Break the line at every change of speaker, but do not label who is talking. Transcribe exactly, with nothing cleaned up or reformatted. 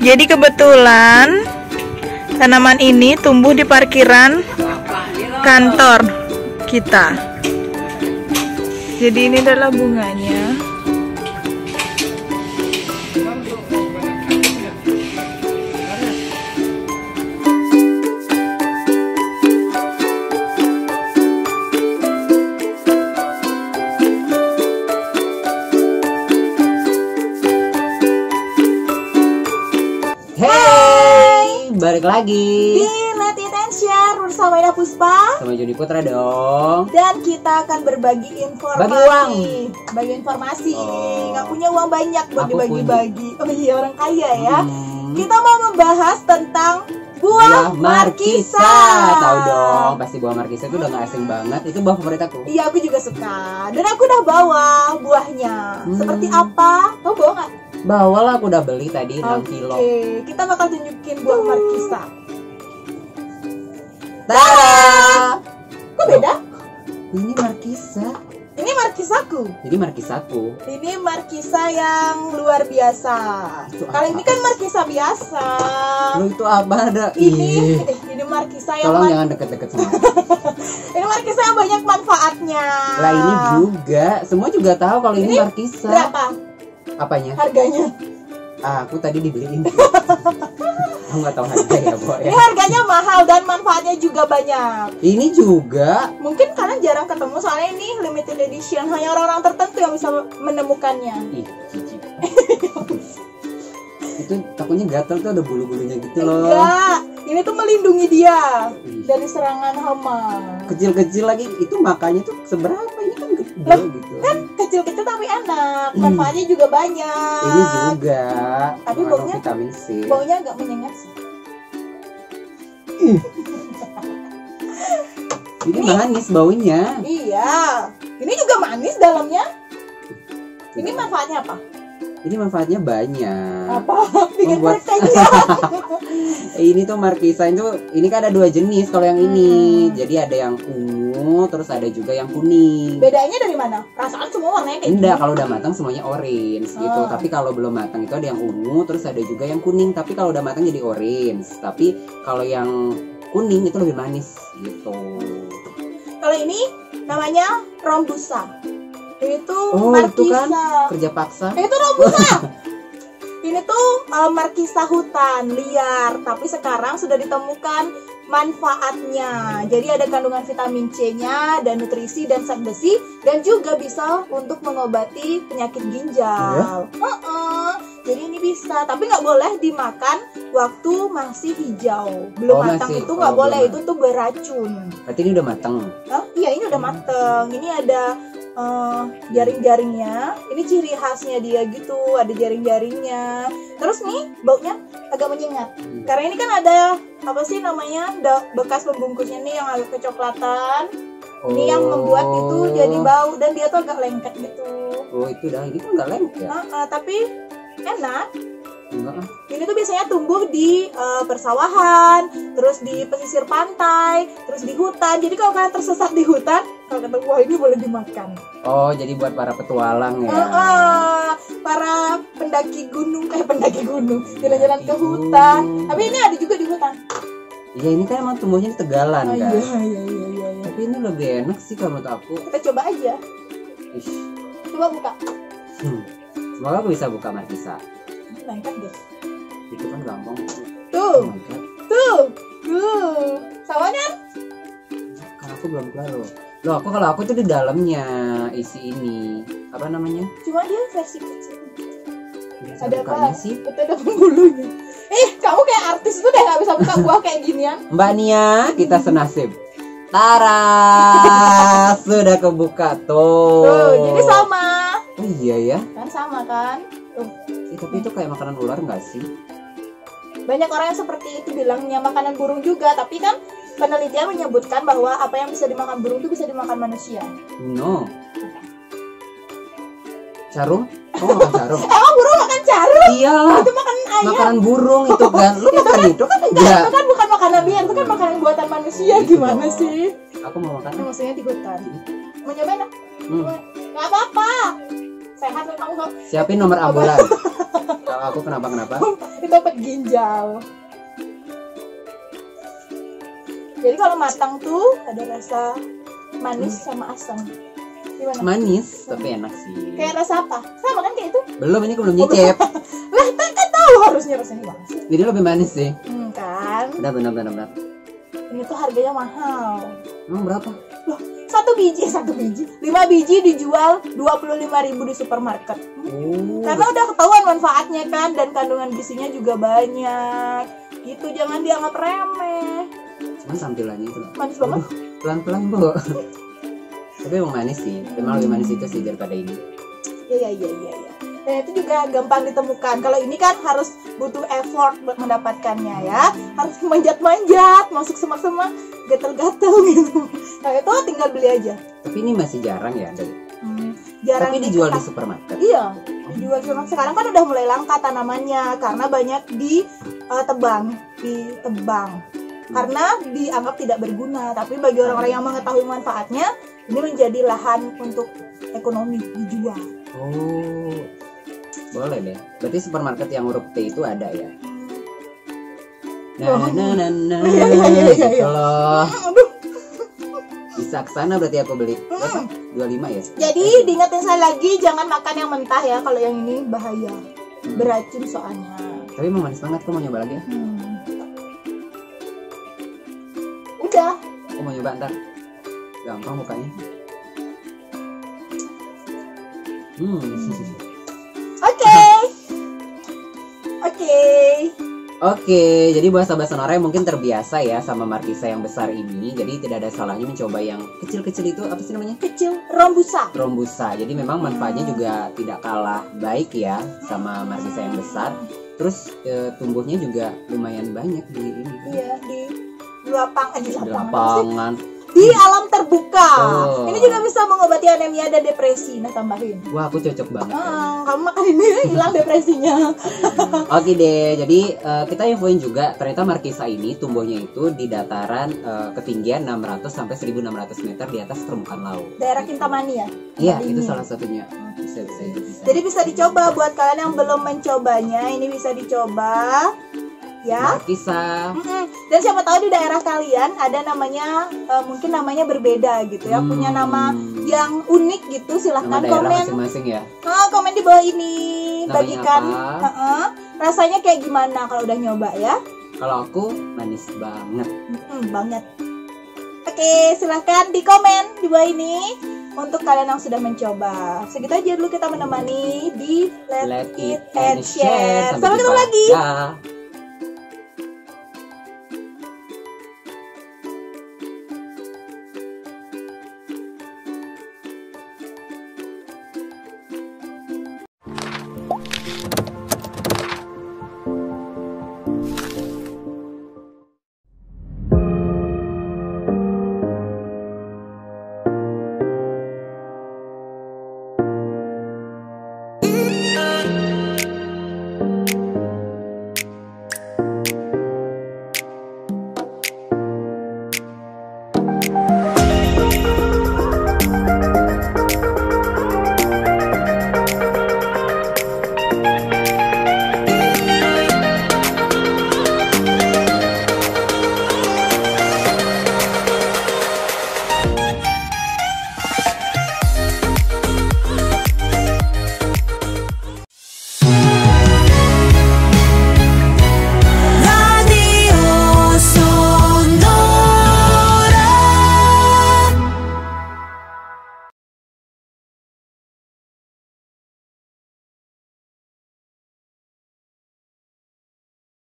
Jadi kebetulan tanaman ini tumbuh di parkiran kantor kita. Jadi ini adalah bunganya.
Balik lagi
di Let It and Share bersama Ina Puspa
sama Juni Putra dong.
Dan kita akan berbagi informasi.
Bagi uang.
Bagi informasi.
Oh.
Nggak punya uang banyak buat
Aku
dibagi-bagi. Oh iya, orang kaya ya.
Hmm.
Kita mau membahas tentang buah markisa.
Tahu dong, pasti buah markisa itu udah gak asing banget. Itu buah favorit aku.
Iya, aku juga suka. Dan aku udah bawa buahnya.
Hmm.
Seperti apa? Kau bawa nggak?
Bawa lah, aku udah beli tadi enam
Oke,
kilo.
kita bakal tunjukin buah markisa.
Tada!
Kok beda?
Ini markisa.
Ini markisaku.
Jadi markisaku.
Ini markisa yang luar biasa.
Itu
Kalau ini
apa?
kan markisa biasa.
Lu itu apa ada?
Ini,
Ih,
eh, ini markisa yang
tolong
man-
jangan deket-deket sama aku.
ini markisa yang banyak manfaatnya.
Lah ini juga, semua juga tahu kalau ini,
Ini
markisa.
Berapa
Apanya?
harganya?
Ah, aku tadi dibeliin. Aku nggak tahu harga ya, Bo
Ini
ya.
harganya mahal dan manfaatnya juga banyak.
Ini juga.
Mungkin kalian jarang ketemu soalnya ini limited edition, hanya orang-orang tertentu yang bisa menemukannya.
Ih, jijik. Itu takutnya gatal tuh ada bulu-bulunya gitu loh.
Enggak, ini tuh melindungi dia
Ih.
dari serangan hama.
Kecil-kecil lagi itu makannya tuh seberapa? Ini kan gede
Loh,
gitu.
Kan kecil-kecil tapi enak, manfaatnya juga banyak.
Ini juga
Tapi
mengandung
baunya-
vitamin C.
Baunya agak menyengat sih.
Ini manis baunya.
Iya, ini juga manis dalamnya. Ini manfaatnya apa?
Ini manfaatnya banyak.
Apa? Bikin
Membuat-
perut aja.
Ini tuh markisa itu, ini kan ada dua jenis kalau yang ini.
Hmm.
Jadi ada yang ungu, terus ada juga yang kuning.
Bedanya dari mana? Perasaan semua warnanya kayak
Enggak,
gini.
kalau udah matang semuanya orange gitu.
Ah.
Tapi kalau belum matang itu ada yang ungu, terus ada juga yang kuning. Tapi kalau udah matang jadi orange. Tapi kalau yang kuning itu lebih manis gitu.
Kalau ini namanya rombusa. Ini tuh
Oh, itu
markisa.
kan kerja paksa.
Eh, itu rombusa. Ini tuh uh, markisa hutan liar, tapi sekarang sudah ditemukan manfaatnya. Jadi ada kandungan vitamin C-nya dan nutrisi dan zat besi dan juga bisa untuk mengobati penyakit ginjal. Heeh. Jadi ini bisa, tapi nggak boleh dimakan waktu masih hijau. Belum
Oh,
matang
masih.
itu nggak
Oh,
boleh,
belum
itu tuh beracun.
Berarti ini udah matang.
Oh, iya ini udah mateng. Ini ada eh, jaring-jaringnya. Ini ciri khasnya dia gitu, ada jaring-jaringnya. Terus nih baunya agak menyengat.
Hmm.
Karena ini kan ada apa sih namanya da- bekas pembungkusnya nih yang agak kecoklatan. Ini yang membuat itu jadi bau dan dia tuh agak lengket gitu.
Oh, itu dah. Ini kan nggak lengket.
Ah, ah, tapi enak.
Enggak ah.
Ini tuh biasanya tumbuh di eh, persawahan, terus di pesisir pantai, terus di hutan. Jadi kalau kalian tersesat di hutan, kalau ketemu buah ini boleh dimakan.
Oh, jadi buat para petualang ya.
Ah, ah, para pendaki gunung, kayak pendaki gunung, jalan-jalan ke hutan. Tapi ini ada juga di hutan.
Iya, ini kan emang tumbuhnya di tegalan
Ah,
kan.
iya, iya, iya, iya, iya.
Tapi ini lebih enak sih kalau menurut aku.
Kita coba aja.
Ish.
Coba buka.
Hmm. Semoga aku bisa buka markisa.
Lengket guys.
Itu kan gampang.
Tuh,
Oh my god.
tuh, tuh. Sama kan?
Kalau aku belum keluar loh. Loh, aku kalau aku tuh di dalamnya isi ini. Apa namanya?
Cuma dia versi kecil.
Bisa
Ada
bukanya
apa?
sih.
Itu ada pembulunya. Eh, kamu kayak artis tuh udah nggak bisa buka buah kayak ginian.
Mbak Nia, kita senasib. Tara, sudah kebuka tuh.
Tuh, jadi sama.
Oh iya ya.
Kan sama kan? Tuh.
Eh, tapi itu kayak makanan ular nggak sih?
Banyak orang yang seperti itu bilangnya makanan burung juga, tapi kan penelitian menyebutkan bahwa apa yang bisa dimakan burung itu bisa dimakan manusia.
No. Carung? Oh, makan carung.
Emang burung makan carung?
Iyalah.
Itu makan ayam.
Makanan burung itu kan. Lu makan itu kan
Enggak,
enggak.
itu kan bukan makanan liar, itu kan makanan buatan manusia.
Itu
Gimana
dong.
sih?
Aku mau makan.
Itu maksudnya di hutan. Mau nyobain ah?
Hmm.
Nggak apa-apa. Sehat loh kamu kok.
Siapin nomor ambulan. Kalau aku kenapa kenapa?
Itu dapat ginjal. Jadi kalau matang tuh ada rasa manis sama asam. Gimana?
Manis, tapi enak sih.
Kayak rasa apa? Sama kan kayak itu?
Belum, ini aku belum nyicip.
Lah, kan kan tahu harusnya rasanya gimana sih?
Jadi lebih manis sih.
Hmm, kan?
Benar, benar, benar, benar.
Ini tuh harganya mahal.
Emang berapa?
Loh, satu biji, satu biji. Lima biji dijual dua puluh lima ribu di supermarket.
Oh.
Karena udah ketahuan manfaatnya kan, dan kandungan gizinya juga banyak. Gitu, jangan dianggap remeh.
Cuman tampilannya itu
Manis banget.
Aduh, pelan-pelan bu. Tapi emang manis sih. Emang lebih manis itu sih daripada ini.
Iya, iya, iya, iya. Dan itu juga gampang ditemukan. Kalau ini kan harus butuh effort buat mendapatkannya ya. Harus manjat-manjat, masuk semak-semak, gatel-gatel gitu. Nah itu tinggal beli aja.
Tapi ini masih jarang ya. Dari...
Hmm, jarang
Tapi dijual di
ditemukan.
supermarket.
Iya, dijual di supermarket. Sekarang kan udah mulai langka tanamannya karena banyak di uh, tebang, ditebang. Karena dianggap tidak berguna. Tapi bagi orang-orang yang mengetahui manfaatnya, ini menjadi lahan untuk ekonomi dijual.
Oh, boleh deh. Berarti supermarket yang huruf T itu ada ya? Nah,
Oh.
nah, nah, nah,
Iya, iya, iya, iya, iya.
Kalau
Aduh.
bisa kesana berarti aku beli. Berapa? dua puluh lima ya?
Jadi diingetin saya lagi, jangan makan yang mentah ya. Kalau yang ini bahaya, beracun soalnya.
Tapi emang manis banget. Aku mau nyoba lagi ya.
Hmm. Udah.
Aku mau nyoba ntar. Gampang mukanya. Hmm.
Oke. Oke.
Oke, jadi buat sahabat Sonora yang mungkin terbiasa ya sama markisa yang besar ini, jadi tidak ada salahnya mencoba yang kecil-kecil itu, apa sih namanya?
Kecil rombusa.
Rombusa. Jadi memang manfaatnya juga tidak kalah baik ya sama markisa yang besar. Terus e, tumbuhnya juga lumayan banyak di ini.
Iya, di lapang aja
Di
lapangan.
lapangan.
Di alam terbuka.
Oh.
Ini juga bisa mengobati anemia dan depresi. Nah, tambahin.
Wah, aku cocok banget.
Ah, kamu makan ini hilang depresinya.
Oke deh, jadi uh, kita infoin juga ternyata markisa ini tumbuhnya itu di dataran uh, ketinggian enam ratus sampai seribu enam ratus meter di atas permukaan laut.
Daerah Kintamani ya?
Iya,
Tempat
itu
ini.
salah satunya. Bisa bisa itu bisa.
Jadi bisa dicoba buat kalian yang belum mencobanya, ini bisa dicoba. Ya.
Markisa.
Mm-mm. Dan siapa tahu di daerah kalian ada namanya, uh, mungkin namanya berbeda gitu ya,
Hmm.
punya nama yang unik gitu.
Nama
Silahkan
daerah
komen.
masing-masing ya.
Ah, komen di bawah ini.
Namanya
Bagikan
apa?
uh-uh, rasanya kayak gimana kalau udah nyoba ya.
Kalau aku manis banget.
Mm-mm, banget. Oke, silahkan di komen di bawah ini untuk kalian yang sudah mencoba. Segitu aja dulu kita menemani di Let,
Let
It
it
and Share. Sampai ketemu
jumpa.
lagi.
Dah.